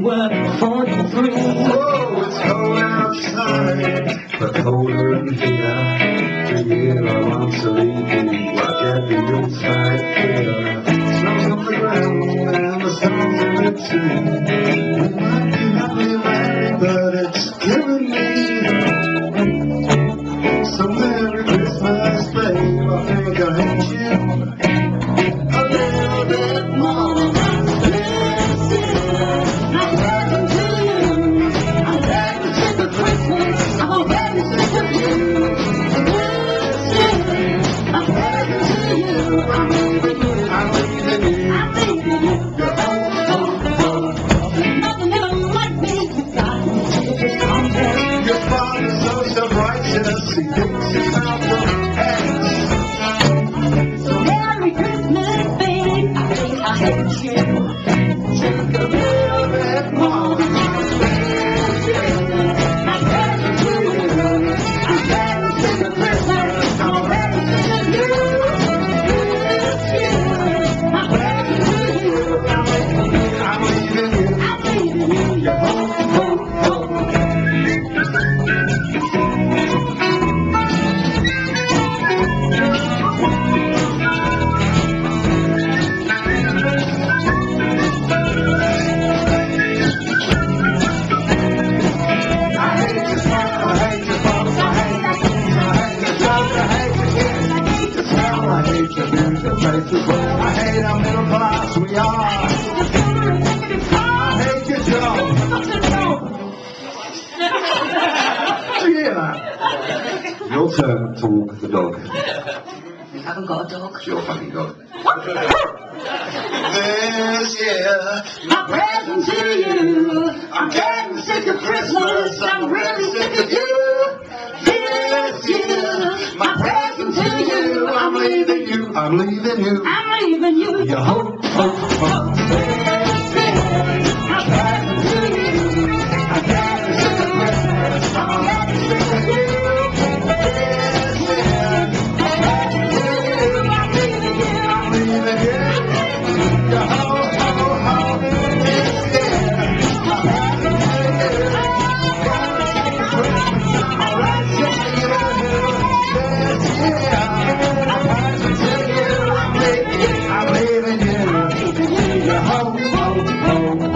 were 43. Whoa, it's cold outside, but colder in here. The year I want to leave you, I get the inside fear. Snows on the ground and the stones in the tree. We might be happily married, but it's killing me. So Merry Christmas, babe, I think I hate you a little bit more. He thinks it's out of hands. So Merry Christmas, babe, I think I hate you. Take a little bit more. I'm ready to you. I'm ready to the Christmas. I'm ready to you. I'm ready to you. I'm leaving you. I'm leaving you. You're home, home, home. I hate how middle class we are. I hate your job. Do you hear that? Your turn to walk the dog. You haven't got a dog. It's your fucking dog. This year, My present to you. I'm getting sick of Christmas. I'm really sick of you. This year, my present to you. I'm leaving you. I'm leaving you. I'm leaving you. You're home, home, home. My present to you. I'm getting sick of Christmas. I'm getting sick of you. This year, my present to you. I'm leaving you. I'm leaving you. You're home, home, home. This year, my present to you. I'm getting sick of Christmas. I'm getting sick of you. This year, my present to you. I'm leaving you. You're home, home, home.